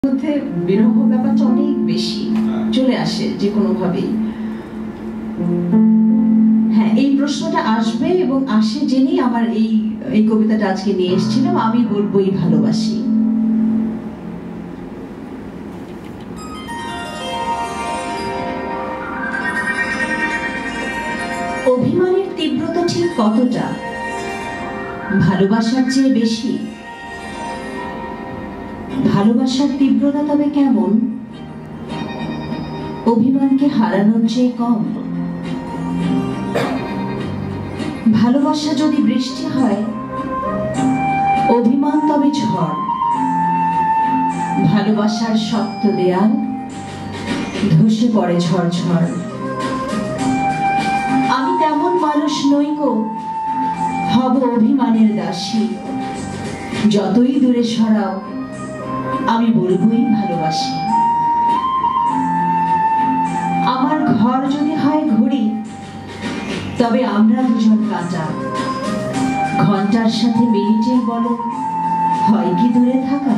মধ্যে বিরহ ব্যাপারটা অনেক বেশি চলে আসে যে কোনোভাবেই। হ্যাঁ, এই প্রশ্নটা আসবে এবং আসে জেনেই আমার এই কবিতাটা আজকে নিয়ে এসেছিলাম। আমি বলবোই ভালোবাসি। অভিমানের তীব্রতা ঠিক কতটা? ভালোবাসার চেয়ে বেশি? ভালোবাসার তীব্রতা তবে কেমন? অভিমানকে হারানোর চেয়ে কম? ভালোবাসা যদি বৃষ্টি হয়, অভিমান তবে ঝড়। ভালোবাসার শক্ত দেয়াল ধসে পড়ে ঝড়। আমি তেমন মানুষ নই গো, হব অভিমানের দাসী। যতই দূরে সরাও, আমি বলবই ভালোবাসি। আমার ঘর যদি হয় ঘড়ি, তবে আমরা দুজন কাঁটা। ঘন্টার সাথে মিনিটের বলো হয় কি দূরে থাকা?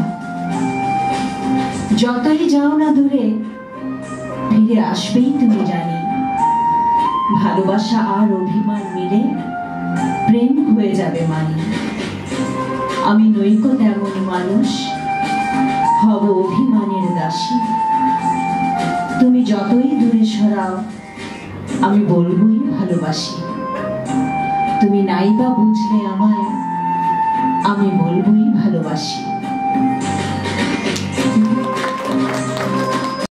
যতই যাও না দূরে, ফিরে আসবেই তুমি জানি। ভালোবাসা আর অভিমান মিলে প্রেম হয়ে যাবে মানি। আমি নইকো তেমন মানুষ, হব অভিমানের দাসী। তুমি যতই দূরে সরাও, আমি বলবই ভালোবাসি। তুমি নাইবা বুঝলে আমায়, আমি বলবই ভালোবাসি।